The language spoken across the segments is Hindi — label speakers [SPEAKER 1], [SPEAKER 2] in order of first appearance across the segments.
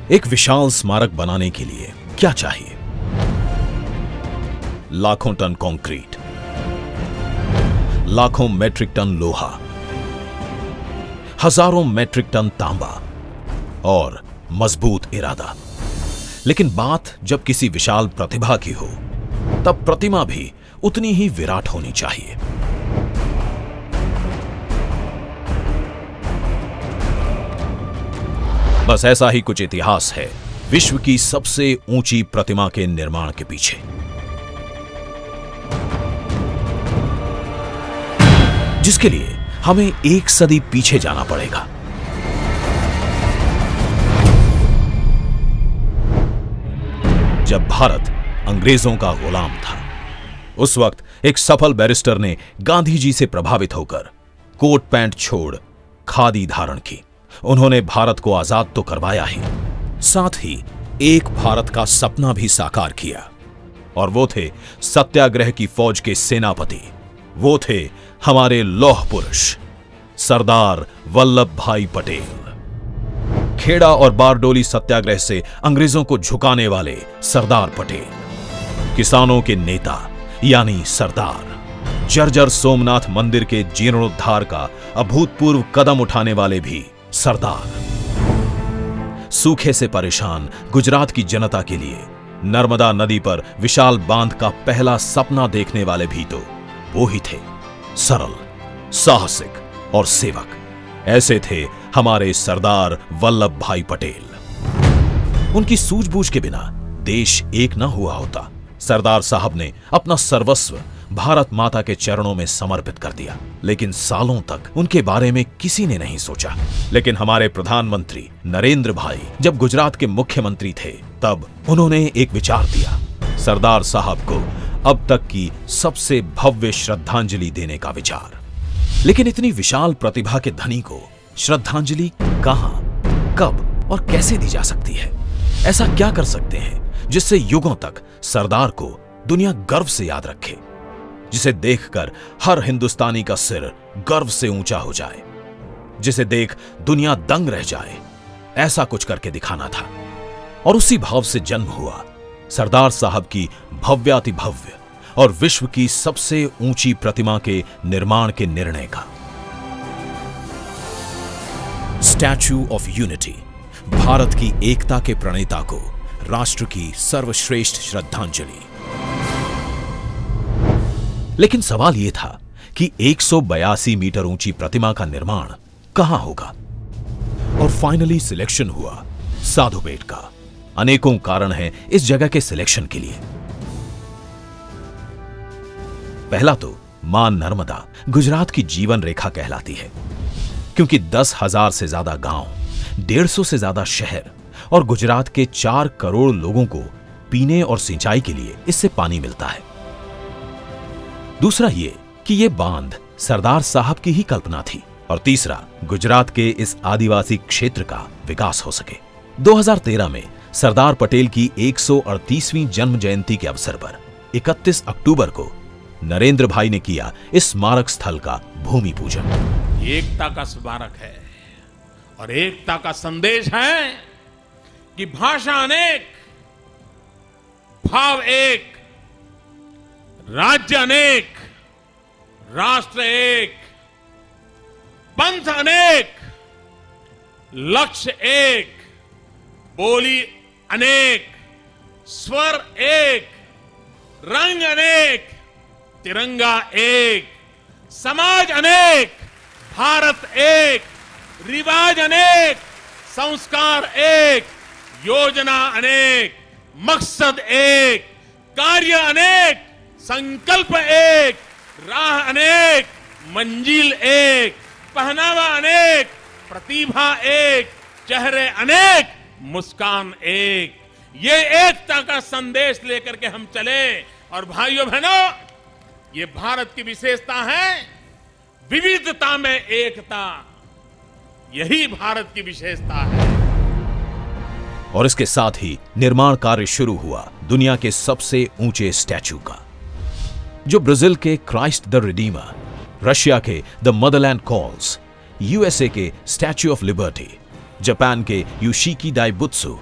[SPEAKER 1] एक विशाल स्मारक बनाने के लिए क्या चाहिए? लाखों टन कंक्रीट, लाखों मेट्रिक टन लोहा, हजारों मेट्रिक टन तांबा और मजबूत इरादा। लेकिन बात जब किसी विशाल प्रतिभा की हो, तब प्रतिमा भी उतनी ही विराट होनी चाहिए। बस ऐसा ही कुछ इतिहास है विश्व की सबसे ऊंची प्रतिमा के निर्माण के पीछे, जिसके लिए हमें एक सदी पीछे जाना पड़ेगा। जब भारत अंग्रेजों का गुलाम था, उस वक्त एक सफल बैरिस्टर ने गांधी जी से प्रभावित होकर कोट पैंट छोड़ खादी धारण की। उन्होंने भारत को आजाद तो करवाया ही, साथ ही एक भारत का सपना भी साकार किया, और वो थे सत्याग्रह की फौज के सेनापति। वो थे हमारे लौह पुरुष सरदार वल्लभ भाई पटेल। खेड़ा और बारडोली सत्याग्रह से अंग्रेजों को झुकाने वाले सरदार पटेल, किसानों के नेता यानी सरदार, जर्जर सोमनाथ मंदिर के जीर्णोद्धार का अभूतपूर्व कदम उठाने वाले भी सरदार, सूखे से परेशान गुजरात की जनता के लिए नर्मदा नदी पर विशाल बांध का पहला सपना देखने वाले भी तो वो ही थे, सरल, साहसिक और सेवक। ऐसे थे हमारे सरदार वल्लभ भाई पटेल। उनकी सूझबूझ के बिना देश एक न हुआ होता। सरदार साहब ने अपना सर्वस्व भारत माता के चरणों में समर्पित कर दिया, लेकिन सालों तक उनके बारे में किसी ने नहीं सोचा। लेकिन हमारे प्रधानमंत्री नरेंद्र भाई जब गुजरात के मुख्यमंत्री थे, तब उन्होंने एक विचार दिया, सरदार साहब को अब तक की सबसे भव्य श्रद्धांजलि देने का विचार। लेकिन इतनी विशाल प्रतिभा के धनी को श्रद्धांजलि कहां, कब और कैसे दी जा सकती है? ऐसा क्या कर सकते हैं जिससे युगों तक सरदार को दुनिया गर्व से याद रखे, जिसे देखकर हर हिंदुस्तानी का सिर गर्व से ऊंचा हो जाए, जिसे देख दुनिया दंग रह जाए? ऐसा कुछ करके दिखाना था, और उसी भाव से जन्म हुआ सरदार साहब की भव्याति भव्य और विश्व की सबसे ऊंची प्रतिमा के निर्माण के निर्णय का। स्टैच्यू ऑफ यूनिटी, भारत की एकता के प्रणेता को राष्ट्र की सर्वश्रेष्ठ श्रद्धांजलि। लेकिन सवाल यह था कि 182 मीटर ऊंची प्रतिमा का निर्माण कहां होगा? और फाइनली सिलेक्शन हुआ साधुबेट का। अनेकों कारण हैं इस जगह के सिलेक्शन के लिए। पहला तो मां नर्मदा गुजरात की जीवन रेखा कहलाती है, क्योंकि 10,000 से ज्यादा गांव, 150 से ज्यादा शहर और गुजरात के 4 करोड़ लोगों को पीने और सिंचाई के लिए इससे पानी मिलता है। दूसरा ये कि ये बांध सरदार साहब की ही कल्पना थी, और तीसरा गुजरात के इस आदिवासी क्षेत्र का विकास हो सके। 2013 में सरदार पटेल की 138वीं जन्म जयंती के अवसर पर 31 अक्टूबर को नरेंद्र भाई ने किया इस स्मारक स्थल का भूमि पूजन।
[SPEAKER 2] एकता का स्मारक है और एकता का संदेश है कि भाषा अनेक, भाव एक, राज्य अनेक, राष्ट्र एक, पंथ अनेक, लक्ष्य एक, बोली अनेक, स्वर एक, रंग अनेक, तिरंगा एक, समाज अनेक, भारत एक, रिवाज अनेक, संस्कार एक, योजना अनेक, मकसद एक, कार्य अनेक, संकल्प एक, राह अनेक, मंजिल एक, पहनावा अनेक, प्रतिभा एक, चेहरे अनेक, मुस्कान एक। ये एकता का संदेश लेकर के हम चले। और भाइयों बहनों, ये भारत की विशेषता है, विविधता में एकता। यही भारत की विशेषता है।
[SPEAKER 1] और इसके साथ ही निर्माण कार्य शुरू हुआ दुनिया के सबसे ऊंचे स्टैच्यू का, जो ब्राजील के क्राइस्ट द रिडीमर, रशिया के द मदरलैंड कॉल्स, यूएसए के स्टैच्यू ऑफ लिबर्टी, जापान के योशिकी दाइबुत्सु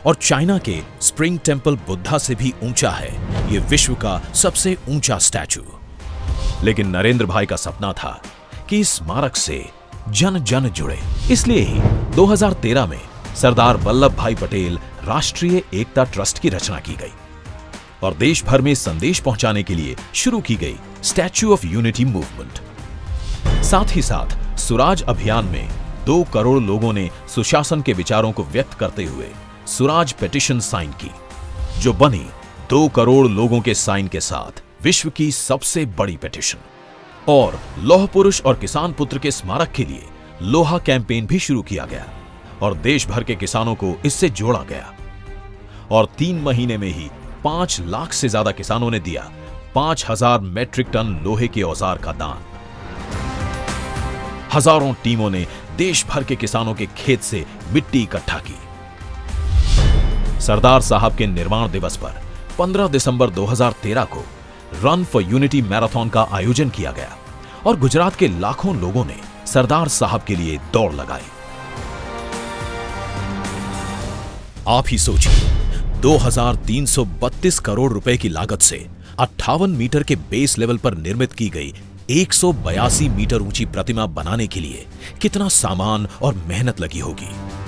[SPEAKER 1] और चाइना के स्प्रिंग टेंपल बुद्धा से भी ऊंचा है ये विश्व का सबसे ऊंचा स्टैचू। लेकिन नरेंद्र भाई का सपना था कि इस स्मारक से जन जन जुड़े। इसलिए ही 2013 में सरदार वल्लभ भाई पटेल राष्ट्रीय एकता ट्रस्ट की रचना की गई और देश भर में संदेश पहुंचाने के लिए शुरू की गई स्टैच्यू ऑफ यूनिटी मूवमेंट। साथ ही साथ सुराज अभियान में 2 करोड़ लोगों ने सुशासन के विचारों को व्यक्त करते हुए सुराज पिटीशन साइन की, जो बनी 2 करोड़ लोगों के साइन के साथ विश्व की सबसे बड़ी पिटीशन। और लौह पुरुष और किसान पुत्र के स्मारक के लिए लोहा कैंपेन भी शुरू किया गया और देश भर के किसानों को इससे जोड़ा गया। और 3 महीने में ही 5 लाख से ज्यादा किसानों ने दिया 5000 मैट्रिक टन लोहे के औजार का दान। हजारों टीमों ने देश भर के किसानों के खेत से मिट्टी इकट्ठा की। सरदार साहब के निर्माण दिवस पर 15 दिसंबर 2013 को रन फॉर यूनिटी मैराथन का आयोजन किया गया और गुजरात के लाखों लोगों ने सरदार साहब के लिए दौड़ लगाई। आप ही सोचिए, 2332 करोड़ रुपए की लागत से 58 मीटर के बेस लेवल पर निर्मित की गई 182 मीटर ऊंची प्रतिमा बनाने के लिए कितना सामान और मेहनत लगी होगी।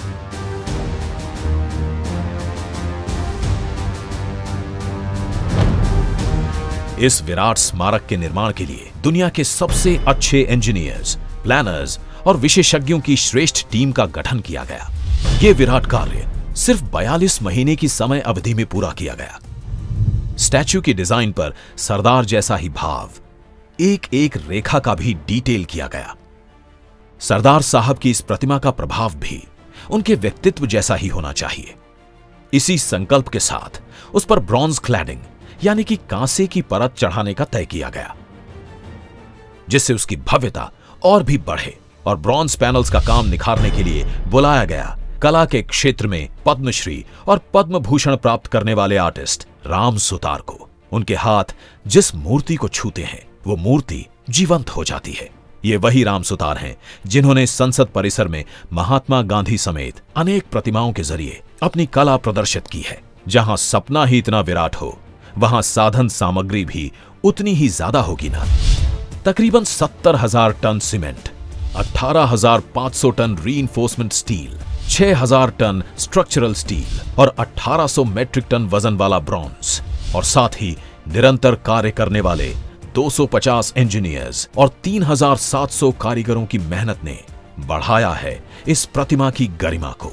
[SPEAKER 1] इस विराट स्मारक के निर्माण के लिए दुनिया के सबसे अच्छे इंजीनियर्स, प्लानर्स और विशेषज्ञों की श्रेष्ठ टीम का गठन किया गया। यह विराट कार्य सिर्फ 42 महीने की समय अवधि में पूरा किया गया। स्टैच्यू की डिजाइन पर सरदार जैसा ही भाव, एक एक रेखा का भी डिटेल किया गया। सरदार साहब की इस प्रतिमा का प्रभाव भी उनके व्यक्तित्व जैसा ही होना चाहिए। इसी संकल्प के साथ उस पर ब्रॉन्ज क्लैडिंग यानी कि कांसे की परत चढ़ाने का तय किया गया, जिससे उसकी भव्यता और भी बढ़े। और ब्रॉन्ज पैनल्स का काम निखारने के लिए बुलाया गया कला के क्षेत्र में पद्मश्री और पद्म भूषण प्राप्त करने वाले आर्टिस्ट राम सुतार को। उनके हाथ जिस मूर्ति को छूते हैं वो मूर्ति जीवंत हो जाती है। ये वही राम सुतार हैं जिन्होंने संसद परिसर में महात्मा गांधी समेत अनेक प्रतिमाओं के जरिए अपनी कला प्रदर्शित की है। जहां सपना ही इतना विराट हो, वहां साधन सामग्री भी उतनी ही ज्यादा होगी ना। तकरीबन 70,000 ton cement, 18,500 ton reinforcement steel, 6,000 ton structural steel और 1800 मैट्रिक टन वजन वाला ब्रॉन्ज, और साथ ही निरंतर कार्य करने वाले 250 इंजीनियर्स और 3,700 कारीगरों की मेहनत ने बढ़ाया है इस प्रतिमा की गरिमा को।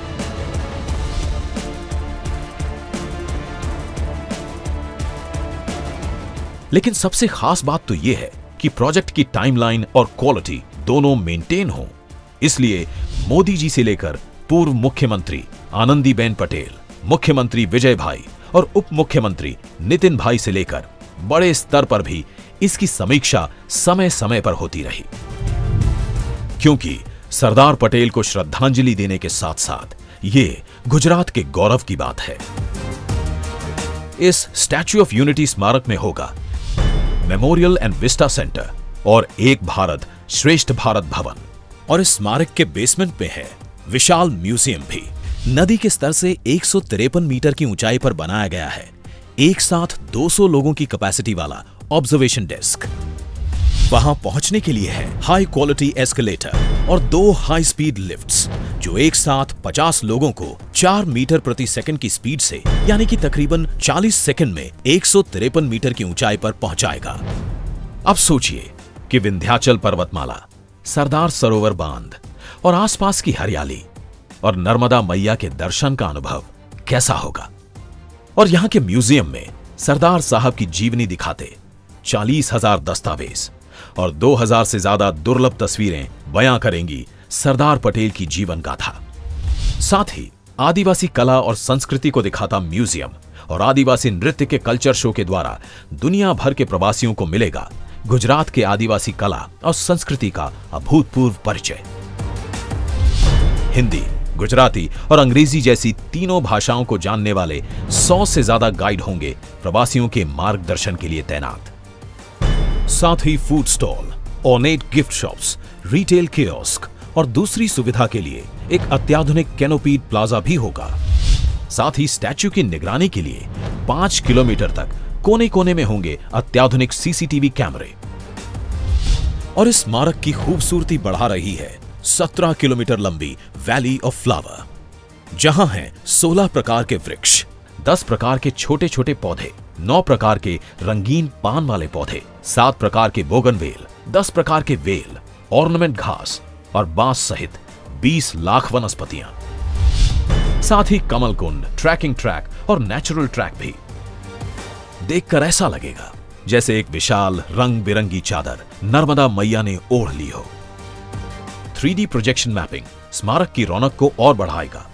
[SPEAKER 1] लेकिन सबसे खास बात तो यह है कि प्रोजेक्ट की टाइमलाइन और क्वालिटी दोनों मेंटेन हो। इसलिए मोदी जी से लेकर पूर्व मुख्यमंत्री आनंदीबेन पटेल, मुख्यमंत्री विजय भाई और उप मुख्यमंत्री नितिन भाई से लेकर बड़े स्तर पर भी इसकी समीक्षा समय समय पर होती रही, क्योंकि सरदार पटेल को श्रद्धांजलि देने के साथ साथ ये गुजरात के गौरव की बात है। इस स्टैच्यू ऑफ यूनिटी स्मारक में होगा मेमोरियल एंड विस्टा सेंटर और एक भारत श्रेष्ठ भारत भवन, और इस स्मारक के बेसमेंट में है विशाल म्यूजियम भी। नदी के स्तर से 153 मीटर की ऊंचाई पर बनाया गया है एक साथ 200 लोगों की कैपेसिटी वाला ऑब्जर्वेशन डेस्क। वहां पहुंचने के लिए है हाई क्वालिटी एस्केलेटर और 2 हाई स्पीड लिफ्ट्स, जो एक साथ 50 लोगों को 4 मीटर प्रति सेकंड की स्पीड से यानी कि तकरीबन 40 सेकंड में 153 मीटर की ऊंचाई पर पहुंचाएगा। अब सोचिए कि विंध्याचल पर्वतमाला, सरदार सरोवर बांध और आसपास की हरियाली और नर्मदा मैया के दर्शन का अनुभव कैसा होगा। और यहां के म्यूजियम में सरदार साहब की जीवनी दिखाते 40,000 दस्तावेज और 2,000 से ज्यादा दुर्लभ तस्वीरें बयां करेंगी सरदार पटेल की जीवन गाथा। साथ ही आदिवासी कला और संस्कृति को दिखाता म्यूजियम और आदिवासी नृत्य के कल्चर शो के द्वारा दुनिया भर के प्रवासियों को मिलेगा गुजरात के आदिवासी कला और संस्कृति का अभूतपूर्व परिचय। हिंदी, गुजराती और अंग्रेजी जैसी तीनों भाषाओं को जानने वाले 100 से ज्यादा गाइड होंगे प्रवासियों के मार्गदर्शन के लिए तैनात। साथ ही food stall, ornate gift shops, retail kiosk और दूसरी सुविधा के लिए एक अत्याधुनिक कैनोपीड प्लाजा भी होगा। साथ ही स्टैच्यू की निगरानी के लिए 5 किलोमीटर तक कोने कोने में होंगे अत्याधुनिक सीसीटीवी कैमरे। और इस स्मारक की खूबसूरती बढ़ा रही है 17 किलोमीटर लंबी वैली ऑफ फ्लावर, जहां हैं 16 प्रकार के वृक्ष, 10 प्रकार के छोटे छोटे पौधे, 9 प्रकार के रंगीन पान वाले पौधे, 7 प्रकार के बोगनवेल, 10 प्रकार के वेल, ऑर्नामेंट घास और बांस सहित 20 लाख वनस्पतियां। साथ ही कमल कुंड, ट्रैकिंग ट्रैक और नेचुरल ट्रैक भी। देखकर ऐसा लगेगा जैसे एक विशाल रंग बिरंगी चादर नर्मदा मैया ने ओढ़ ली हो। 3D प्रोजेक्शन मैपिंग स्मारक की रौनक को और बढ़ाएगा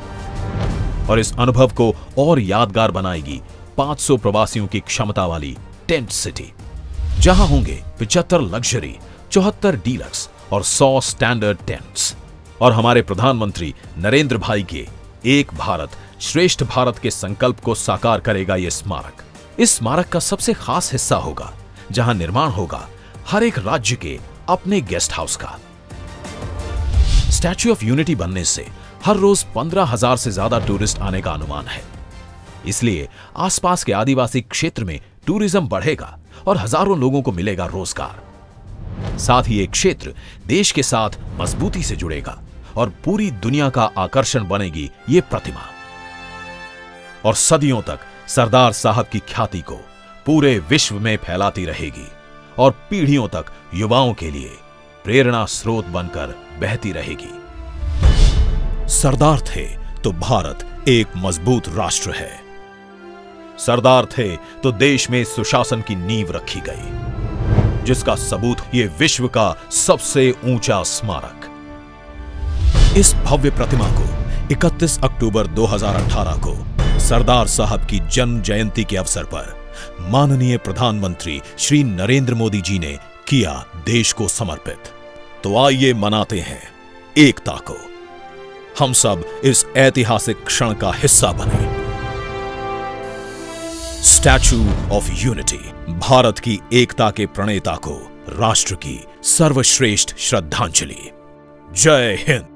[SPEAKER 1] और इस अनुभव को और यादगार बनाएगी 500 प्रवासियों की क्षमता वाली टेंट सिटी, जहां होंगे 75 लग्जरी, 74 डीलक्स और 100 स्टैंडर्ड टेंट्स। और हमारे प्रधानमंत्री नरेंद्र भाई के एक भारत श्रेष्ठ भारत के संकल्प को साकार करेगा यह स्मारक। इस स्मारक का सबसे खास हिस्सा होगा जहां निर्माण होगा हर एक राज्य के अपने गेस्ट हाउस का। स्टैच्यू ऑफ यूनिटी बनने से हर रोज 15,000 से ज्यादा टूरिस्ट आने का अनुमान है। इसलिए आसपास के आदिवासी क्षेत्र में टूरिज्म बढ़ेगा और हजारों लोगों को मिलेगा रोजगार। साथ ही ये क्षेत्र देश के साथ मजबूती से जुड़ेगा और पूरी दुनिया का आकर्षण बनेगी ये प्रतिमा। और सदियों तक सरदार साहब की ख्याति को पूरे विश्व में फैलाती रहेगी और पीढ़ियों तक युवाओं के लिए प्रेरणा स्रोत बनकर बहती रहेगी। सरदार थे तो भारत एक मजबूत राष्ट्र है। सरदार थे तो देश में सुशासन की नींव रखी गई, जिसका सबूत ये विश्व का सबसे ऊंचा स्मारक। इस भव्य प्रतिमा को 31 अक्टूबर 2018 को सरदार साहब की जन्म जयंती के अवसर पर माननीय प्रधानमंत्री श्री नरेंद्र मोदी जी ने किया देश को समर्पित। तो आइए मनाते हैं एकता को। हम सब इस ऐतिहासिक क्षण का हिस्सा बने। स्टैच्यू ऑफ यूनिटी भारत की एकता के प्रणेता को राष्ट्र की सर्वश्रेष्ठ श्रद्धांजलि। जय हिंद।